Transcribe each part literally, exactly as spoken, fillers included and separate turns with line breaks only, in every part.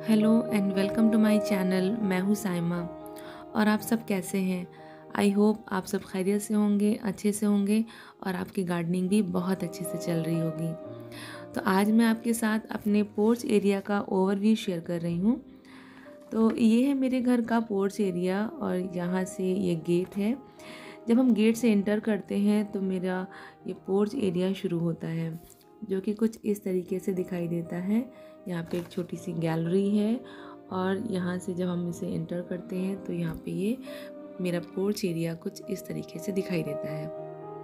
Hello and welcome to my channel. मैं हूँ साइमा और आप सब कैसे हैं। आई होप आप सब खैरियत से होंगे, अच्छे से होंगे और आपकी गार्डनिंग भी बहुत अच्छे से चल रही होगी। तो आज मैं आपके साथ अपने पोर्च एरिया का ओवरव्यू शेयर कर रही हूँ। तो ये है मेरे घर का पोर्च एरिया और यहाँ से ये गेट है। जब हम गेट से एंटर करते हैं तो मेरा ये पोर्च एरिया शुरू होता है, जो कि कुछ इस तरीके से दिखाई देता है। यहाँ पे एक छोटी सी गैलरी है और यहाँ से जब हम इसे एंटर करते हैं तो यहाँ पे ये मेरा पोर्च एरिया कुछ इस तरीके से दिखाई देता है।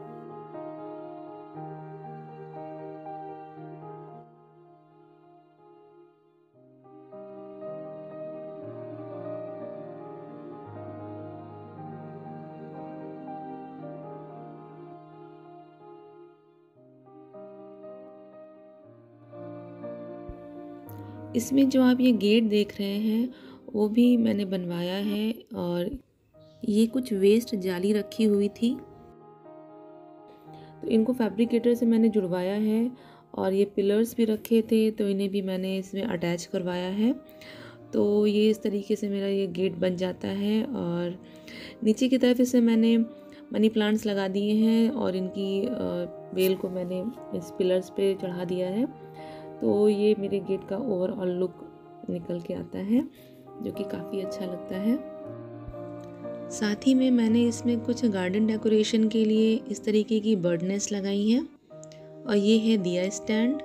इसमें जो आप ये गेट देख रहे हैं वो भी मैंने बनवाया है और ये कुछ वेस्ट जाली रखी हुई थी तो इनको फैब्रिकेटर से मैंने जुड़वाया है और ये पिलर्स भी रखे थे तो इन्हें भी मैंने इसमें अटैच करवाया है। तो ये इस तरीके से मेरा ये गेट बन जाता है और नीचे की तरफ इसे मैंने मनी प्लांट्स लगा दिए हैं और इनकी बेल को मैंने इस पिलर्स पे चढ़ा दिया है। तो ये मेरे गेट का ओवरऑल लुक निकल के आता है, जो कि काफ़ी अच्छा लगता है। साथ ही में मैंने इसमें कुछ गार्डन डेकोरेशन के लिए इस तरीके की बर्ड नेस्ट लगाई है और ये है दिया स्टैंड।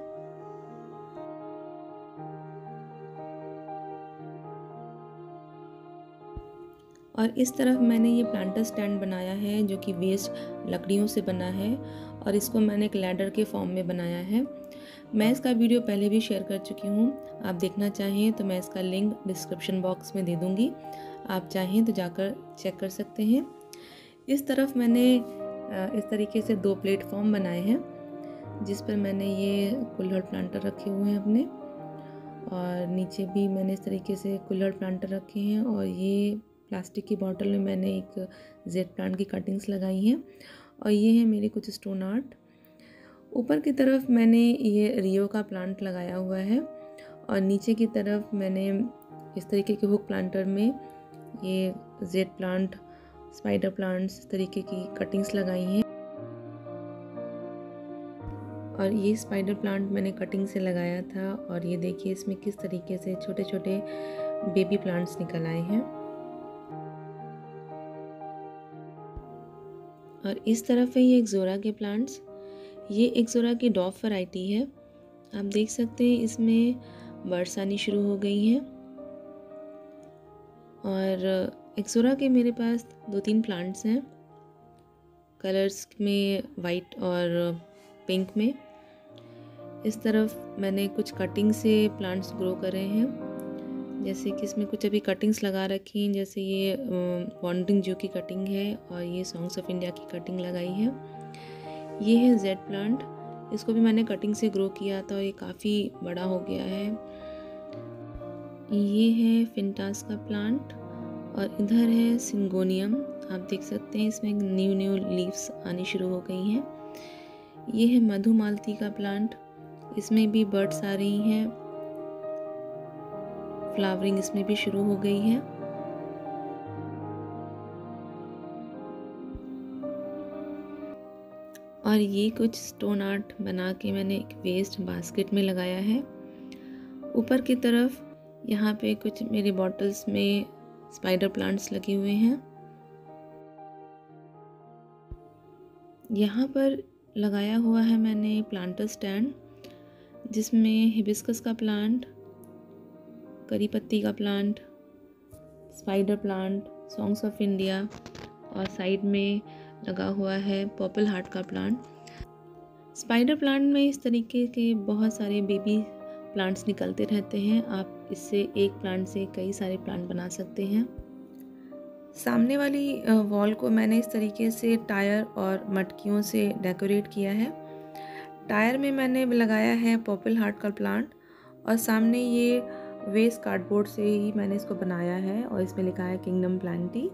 और इस तरफ मैंने ये प्लांटर स्टैंड बनाया है जो कि वेस्ट लकड़ियों से बना है और इसको मैंने एक लैडर के फॉर्म में बनाया है। मैं इसका वीडियो पहले भी शेयर कर चुकी हूँ, आप देखना चाहें तो मैं इसका लिंक डिस्क्रिप्शन बॉक्स में दे दूँगी, आप चाहें तो जाकर चेक कर सकते हैं। इस तरफ मैंने इस तरीके से दो प्लेटफॉर्म बनाए हैं जिस पर मैंने ये कुल्हड़ प्लांटर रखे हुए हैं अपने, और नीचे भी मैंने इस तरीके से कुल्हड़ प्लांटर रखे हैं और ये प्लास्टिक की बॉटल में मैंने एक जेड प्लांट की कटिंग्स लगाई हैं और ये है मेरे कुछ स्टोन आर्ट। ऊपर की तरफ मैंने ये रियो का प्लांट लगाया हुआ है और नीचे की तरफ मैंने इस तरीके के हुक प्लांटर में ये जेड प्लांट, स्पाइडर प्लांट्स इस तरीके की कटिंग्स लगाई हैं। और ये स्पाइडर प्लांट मैंने कटिंग से लगाया था और ये देखिए इसमें किस तरीके से छोटे छोटे बेबी प्लांट्स निकल आए हैं। और इस तरफ है ये एक्सोरा के प्लांट्स। ये एक्सोरा की डॉफ वैरायटी है, आप देख सकते हैं इसमें बर्ड्स आनी शुरू हो गई हैं। और एक्सोरा के मेरे पास दो तीन प्लांट्स हैं, कलर्स में वाइट और पिंक में। इस तरफ मैंने कुछ कटिंग से प्लांट्स ग्रो करे हैं, जैसे कि इसमें कुछ अभी कटिंग्स लगा रखी हैं, जैसे ये वॉन्डरिंग जू की कटिंग है और ये सॉन्ग्स ऑफ इंडिया की कटिंग लगाई है। ये है जेड प्लांट, इसको भी मैंने कटिंग से ग्रो किया था और ये काफ़ी बड़ा हो गया है। ये है फिंटास का प्लांट और इधर है सिंगोनियम, आप देख सकते हैं इसमें न्यू न्यू लीव्स आनी शुरू हो गई हैं। ये है मधुमालती का प्लांट, इसमें भी बर्ड्स आ रही हैं, फ्लावरिंग इसमें भी शुरू हो गई है। और ये कुछ स्टोन आर्ट बना के मैंने एक वेस्ट बास्केट में लगाया है। ऊपर की तरफ यहाँ पे कुछ मेरे बॉटल्स में स्पाइडर प्लांट्स लगे हुए हैं। यहाँ पर लगाया हुआ है मैंने प्लांटर स्टैंड जिसमें हिबिस्कस का प्लांट, करी पत्ती का plant, spider plant, songs of India और साइड में लगा हुआ है पर्पल हार्ट का प्लांट। स्पाइडर प्लांट में इस तरीके के बहुत सारे बेबी प्लांट्स निकलते रहते हैं, आप इससे एक प्लांट से कई सारे प्लांट बना सकते हैं। सामने वाली वॉल को मैंने इस तरीके से टायर और मटकियों से डेकोरेट किया है। टायर में मैंने लगाया है पर्पल हार्ट का प्लांट और सामने ये वेस्ट कार्डबोर्ड से ही मैंने इसको बनाया है और इसमें लिखा है किंगडम प्लांटी।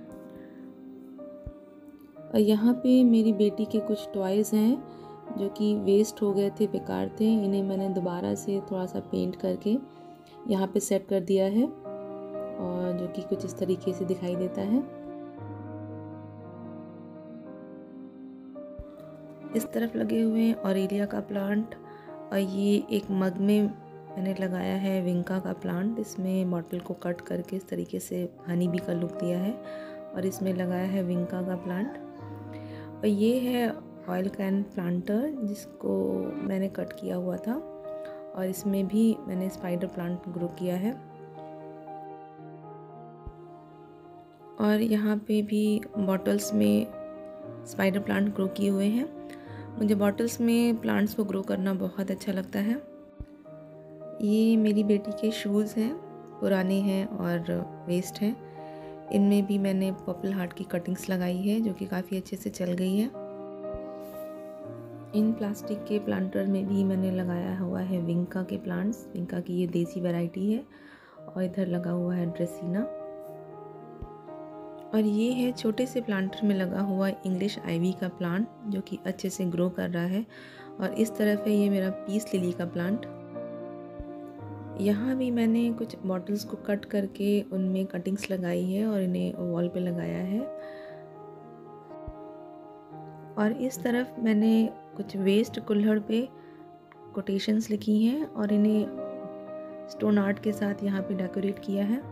और यहाँ पे मेरी बेटी के कुछ टॉयज़ हैं जो कि वेस्ट हो गए थे, बेकार थे, इन्हें मैंने दोबारा से थोड़ा सा पेंट करके यहाँ पे सेट कर दिया है, और जो कि कुछ इस तरीके से दिखाई देता है। इस तरफ लगे हुए हैं ऑरेलिया का प्लांट, और ये एक मग में मैंने लगाया है विंका का प्लांट। इसमें बॉटल को कट करके इस तरीके से हनी बी का लुक दिया है, और इसमें लगाया है विंका का प्लांट। और ये है ऑयल कैन प्लांटर, जिसको मैंने कट किया हुआ था, और इसमें भी मैंने स्पाइडर प्लांट ग्रो किया है। और यहाँ पे भी बॉटल्स में स्पाइडर प्लांट ग्रो किए हुए हैं। मुझे बॉटल्स में प्लांट्स को ग्रो करना बहुत अच्छा लगता है। ये मेरी बेटी के शूज़ हैं, पुराने हैं और वेस्ट हैं। इनमें भी मैंने पर्पल हार्ट की कटिंग्स लगाई है, जो कि काफ़ी अच्छे से चल गई है। इन प्लास्टिक के प्लांटर में भी मैंने लगाया हुआ है विंका के प्लांट्स। विंका की ये देसी वैरायटी है, और इधर लगा हुआ है ड्रेसिना। और ये है छोटे से प्लांटर में लगा हुआ इंग्लिश आइवी का प्लांट, जो कि अच्छे से ग्रो कर रहा है। और इस तरफ है ये मेरा पीस लिली का प्लांट। यहाँ भी मैंने कुछ बॉटल्स को कट करके उनमें कटिंग्स लगाई है और इन्हें वॉल पे लगाया है। और इस तरफ मैंने कुछ वेस्ट कुल्हड़ पे कोटेशंस लिखी हैं और इन्हें स्टोन आर्ट के साथ यहाँ पे डेकोरेट किया है।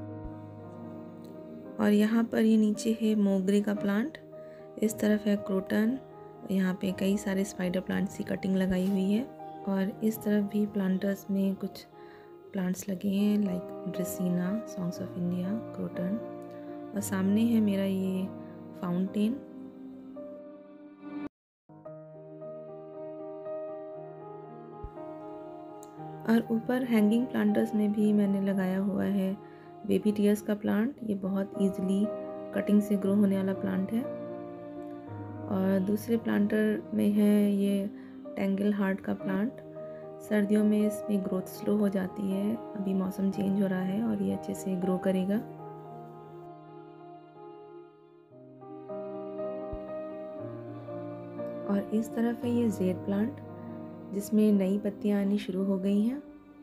और यहाँ पर ये नीचे है मोगरे का प्लांट, इस तरफ है क्रोटन, यहाँ पे कई सारे स्पाइडर प्लांट्स की कटिंग लगाई हुई है। और इस तरफ भी प्लांटर्स में कुछ प्लांट्स लगे हैं, like dracaena, songs of India, croton. और सामने है मेरा ये फाउंटेन। और ऊपर हैंगिंग प्लांटर्स में भी मैंने लगाया हुआ है बेबी टीयर्स का प्लांट। ये बहुत इजीली कटिंग से ग्रो होने वाला प्लांट है। और दूसरे प्लांटर में है ये टेंगल हार्ट का प्लांट। सर्दियों में इसमें ग्रोथ स्लो हो जाती है, अभी मौसम चेंज हो रहा है और ये अच्छे से ग्रो करेगा। और इस तरफ है ये जेड प्लांट, जिसमें नई पत्तियां आनी शुरू हो गई हैं।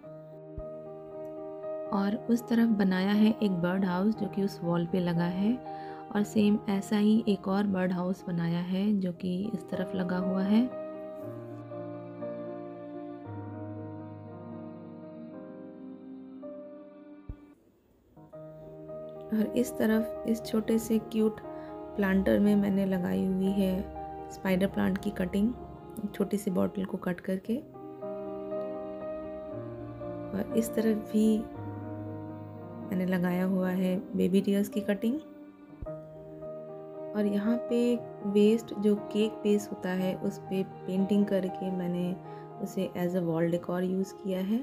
और उस तरफ बनाया है एक बर्ड हाउस, जो कि उस वॉल पे लगा है। और सेम ऐसा ही एक और बर्ड हाउस बनाया है, जो कि इस तरफ लगा हुआ है। और इस तरफ इस छोटे से क्यूट प्लांटर में मैंने लगाई हुई है स्पाइडर प्लांट की कटिंग, छोटी सी बॉटल को कट करके। और इस तरफ भी मैंने लगाया हुआ है बेबी टीयर्स की कटिंग। और यहाँ पे वेस्ट जो केक पेस्ट होता है उस पे पेंटिंग करके मैंने उसे as a wall decor use किया है।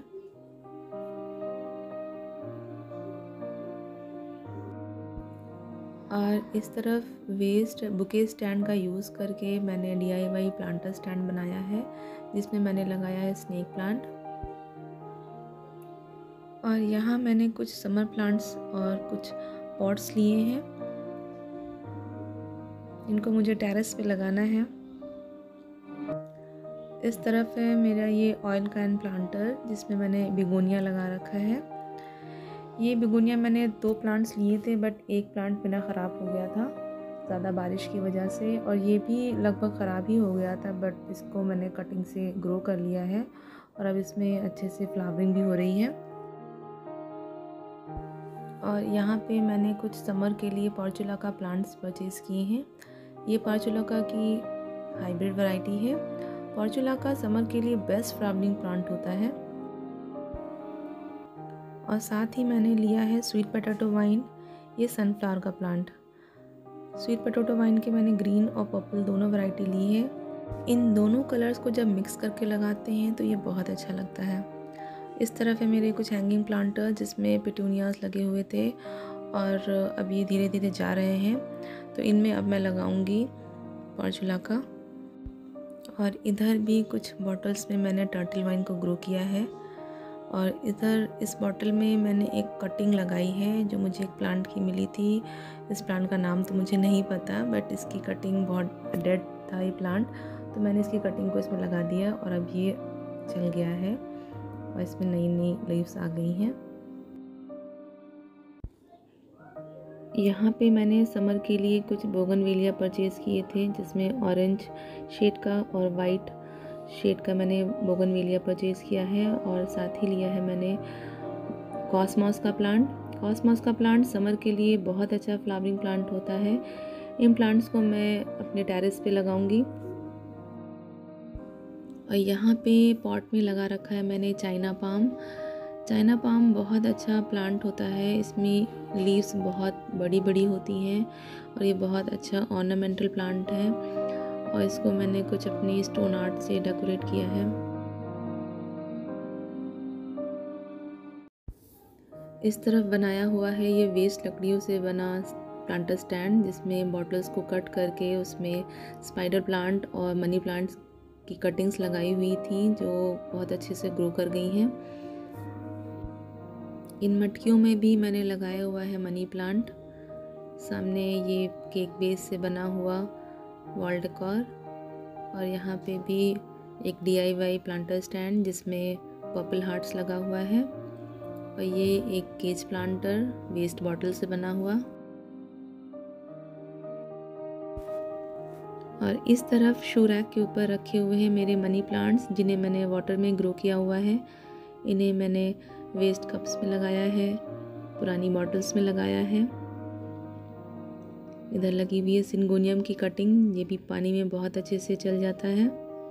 और इस तरफ वेस्ट बुके स्टैंड का यूज़ करके मैंने D I Y planter stand बनाया है, जिसमें मैंने लगाया है स्नेक प्लांट। और यहाँ मैंने कुछ समर प्लांट्स और कुछ पॉट्स लिए हैं, इनको मुझे टेरेस पे लगाना है। इस तरफ है मेरा ये ऑयल कैन प्लांटर, जिसमें मैंने बिगोनिया लगा रखा है। ये बिगोनिया मैंने दो प्लांट्स लिए थे, बट एक प्लांट बिना ख़राब हो गया था ज़्यादा बारिश की वजह से, और ये भी लगभग ख़राब ही हो गया था, बट इसको मैंने कटिंग से ग्रो कर लिया है और अब इसमें अच्छे से फ्लावरिंग भी हो रही है। और यहाँ पे मैंने कुछ समर के लिए पोर्चुला का प्लांट्स परचेज़ किए हैं। ये पोर्चुला की हाइब्रिड वैरायटी है। पोर्चुला का समर के लिए बेस्ट फ्लावरिंग प्लांट होता है। और साथ ही मैंने लिया है स्वीट पोटैटो वाइन, ये सनफ्लावर का प्लांट। स्वीट पोटैटो वाइन के मैंने ग्रीन और पर्पल दोनों वैरायटी ली है। इन दोनों कलर्स को जब मिक्स करके लगाते हैं तो ये बहुत अच्छा लगता है। इस तरफ है मेरे कुछ हैंगिंग प्लांटर, जिसमें पिटूनियाज लगे हुए थे और अब ये धीरे धीरे जा रहे हैं, तो इनमें अब मैं लगाऊंगी पोर्चुला का। और इधर भी कुछ बॉटल्स में मैंने टर्टल वाइन को ग्रो किया है। और इधर इस बॉटल में मैंने एक कटिंग लगाई है, जो मुझे एक प्लांट की मिली थी। इस प्लांट का नाम तो मुझे नहीं पता, बट इसकी कटिंग बहुत डेड था ये प्लांट, तो मैंने इसकी कटिंग को इसमें लगा दिया और अब ये चल गया है और इसमें नई नई लीव्स आ गई हैं। यहाँ पे मैंने समर के लिए कुछ बोगनवेलिया परचेज़ किए थे, जिसमें ऑरेंज शेड का और वाइट शेड का मैंने बोगनवेलिया परचेज़ किया है। और साथ ही लिया है मैंने कॉस्मॉस का प्लांट। कॉस्मॉस का प्लांट समर के लिए बहुत अच्छा फ्लावरिंग प्लांट होता है। इन प्लांट्स को मैं अपने टेरेस पे लगाऊंगी। और यहाँ पे पॉट में लगा रखा है मैंने चाइना पाम। चाइना पाम बहुत अच्छा प्लांट होता है, इसमें लीव्स बहुत बड़ी बड़ी होती हैं और ये बहुत अच्छा ऑर्नामेंटल प्लांट है। और इसको मैंने कुछ अपनी स्टोन आर्ट से डेकोरेट किया है। इस तरफ बनाया हुआ है ये वेस्ट लकड़ियों से बना प्लांटर स्टैंड, जिसमें बॉटल्स को कट करके उसमें स्पाइडर प्लांट और मनी प्लांट्स की कटिंग्स लगाई हुई थी, जो बहुत अच्छे से ग्रो कर गई हैं। इन मटकियों में भी मैंने लगाया हुआ है मनी प्लांट। सामने ये केक बेस से बना हुआ वॉल डेकोर, और यहाँ पे भी एक D I Y planter stand जिसमें पर्पल हार्ट्स लगा हुआ है। और ये एक केज प्लांटर वेस्ट बॉटल से बना हुआ। और इस तरफ शू रैक के ऊपर रखे हुए हैं मेरे मनी प्लांट्स, जिन्हें मैंने वाटर में ग्रो किया हुआ है। इन्हें मैंने वेस्ट कप्स में लगाया है, पुरानी बॉटल्स में लगाया है। इधर लगी हुई है सिंगोनियम की कटिंग, ये भी पानी में बहुत अच्छे से चल जाता है।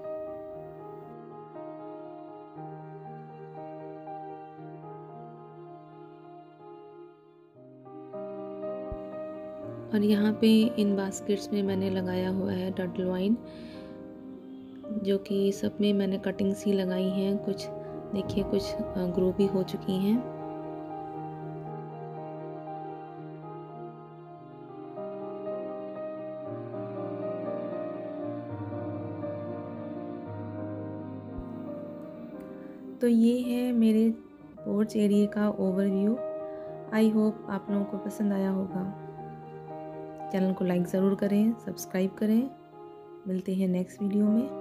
और यहाँ पे इन बास्केट्स में मैंने लगाया हुआ है टर्टल वाइन, जो कि सब में मैंने कटिंग्स ही लगाई हैं। कुछ देखिए कुछ ग्रो भी हो चुकी हैं। तो ये है मेरे पोर्च एरिया का ओवरव्यू। आई होप आप लोगों को पसंद आया होगा। चैनल को लाइक ज़रूर करें, सब्सक्राइब करें। मिलते हैं नेक्स्ट वीडियो में।